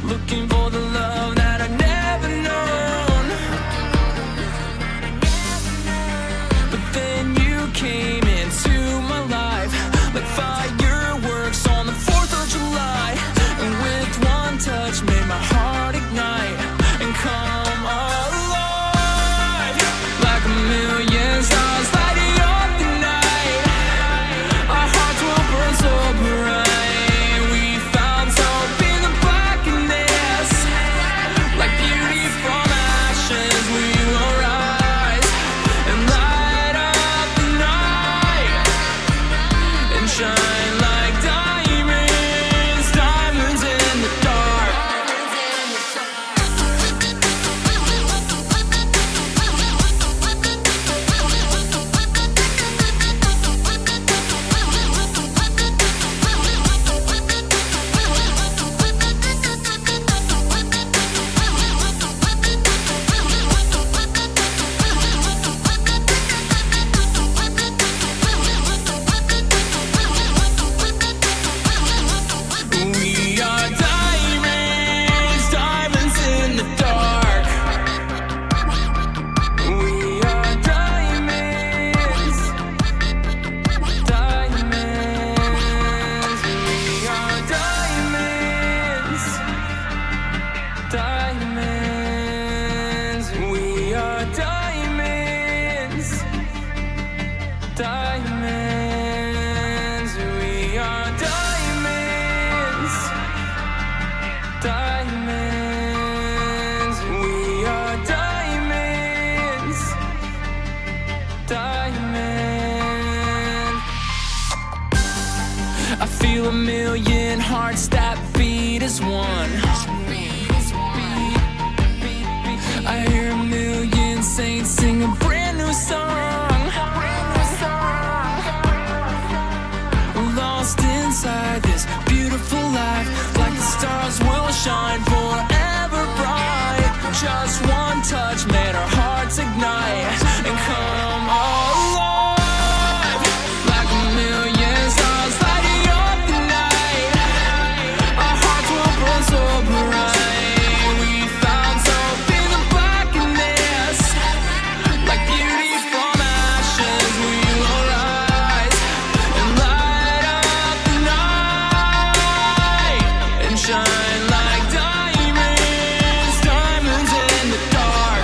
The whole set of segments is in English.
looking for the love that I've never known. But then you came into my life like fireworks on the 4th of July, and with one touch made my heart ignite and come alive. Like a million stars lighting up the night, our hearts will burn so bright. We found hope in the blackness, like beauty from ashes. We will rise and light up the night and shine like diamonds, diamonds in the dark. We are diamonds, diamonds in the dark. We are diamonds, diamonds. We are diamonds, diamonds. We are diamonds, diamonds. We are diamonds, diamonds. We are diamonds, diamonds. I feel a million hearts that beat as one. I hear a million saints sing a brand new song. Lost inside this beautiful life, like the stars will shine forever bright. Just one touch made our hearts ignite and come alive. Like a million stars lighting up the night, our hearts will burn so bright. We found hope in the blackness, like beauty from ashes. We will rise and light up the night and shine like diamonds, diamonds in the dark.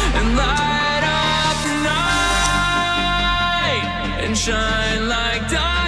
Shine like diamonds.